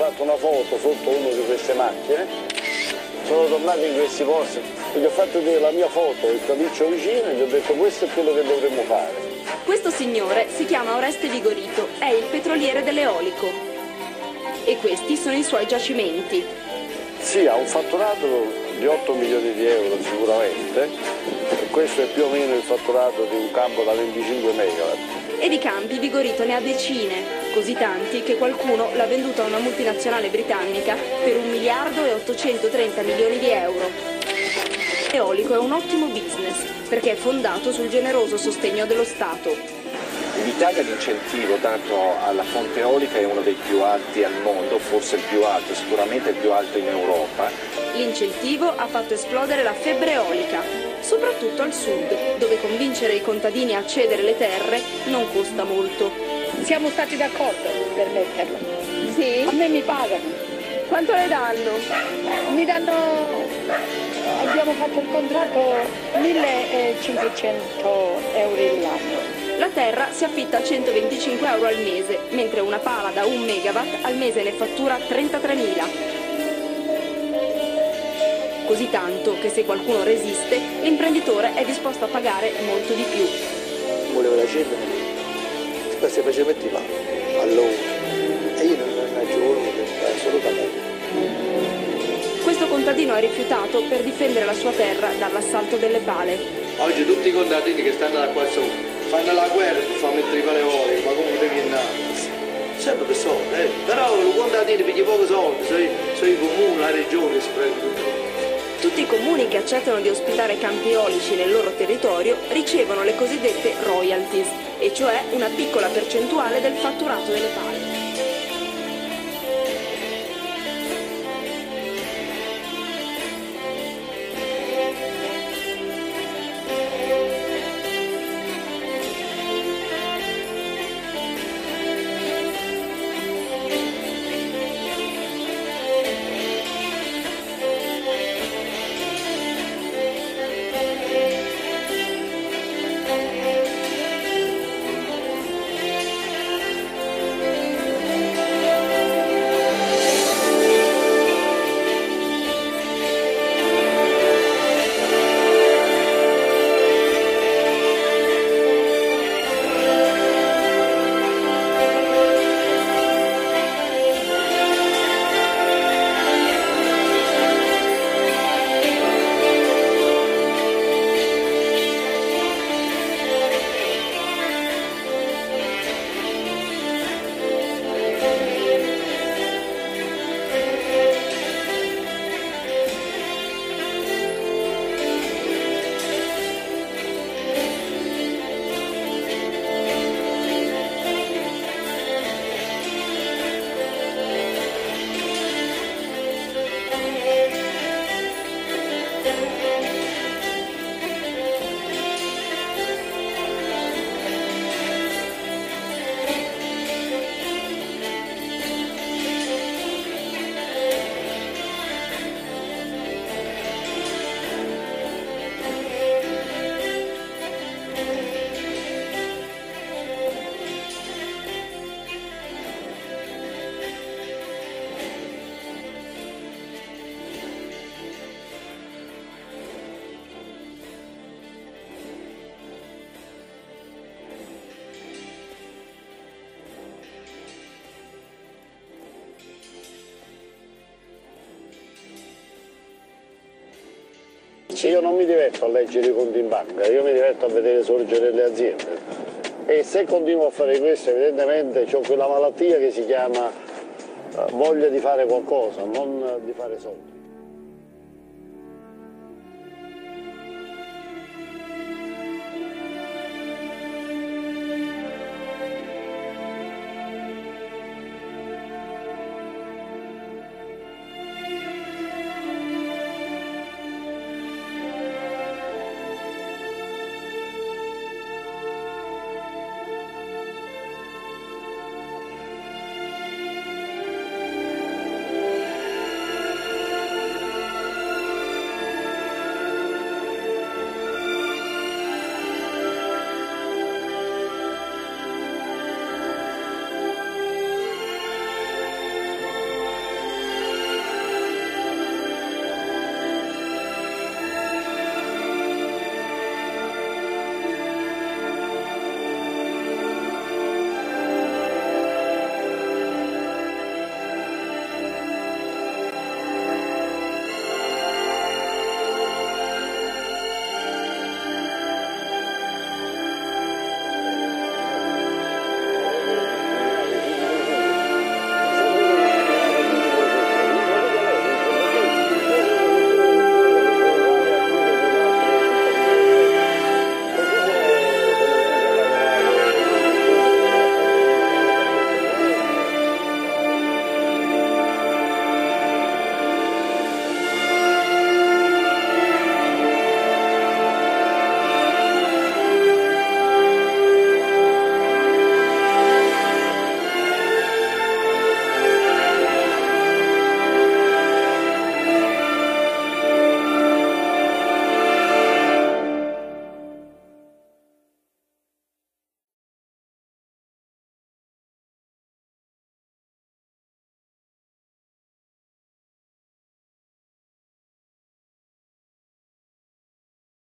fatto una foto sotto una di queste macchine, sono tornato in questi posti, gli ho fatto vedere la mia foto, il capriccio vicino e gli ho detto questo è quello che dovremmo fare. Questo signore si chiama Oreste Vigorito, è il petroliere dell'Eolico e questi sono i suoi giacimenti. Sì, ha un fatturato di 8 milioni di euro sicuramente, e questo è più o meno il fatturato di un campo da 25 megawatt. E di campi Vigorito ne ha decine, così tanti che qualcuno l'ha venduto a una multinazionale britannica per 1 miliardo e 830 milioni di euro. L'eolico è un ottimo business perché è fondato sul generoso sostegno dello Stato. In Italia l'incentivo dato alla fonte eolica è uno dei più alti al mondo, forse il più alto, sicuramente il più alto in Europa. L'incentivo ha fatto esplodere la febbre eolica, soprattutto al sud, dove convincere i contadini a cedere le terre non costa molto. Siamo stati d'accordo per metterlo. Sì? A me mi pagano. Quanto le danno? Mi danno, abbiamo fatto il contratto 1500 euro l'anno. La terra si affitta a 125 euro al mese, mentre una pala da 1 megawatt al mese ne fattura 33.000. Così tanto che se qualcuno resiste, l'imprenditore è disposto a pagare molto di più. Volevo la cena, poi si faceva metti là, allora, e io non ci volevo solo pagare. Questo contadino ha rifiutato per difendere la sua terra dall'assalto delle pale. Oggi tutti i contadini che stanno da qua sopra fanno la guerra per far mettere i pale eoliche, ma come devi andare? Sempre per soldi, però i contadini pigliano pochi soldi, sono i comuni, la regione si prende tutto. Tutti i comuni che accettano di ospitare campi eolici nel loro territorio ricevono le cosiddette royalties, e cioè una piccola percentuale del fatturato delle pale. Io non mi diverto a leggere i conti in banca, io mi diverto a vedere sorgere le aziende e se continuo a fare questo evidentemente ho quella malattia che si chiama voglia di fare qualcosa, non di fare soldi.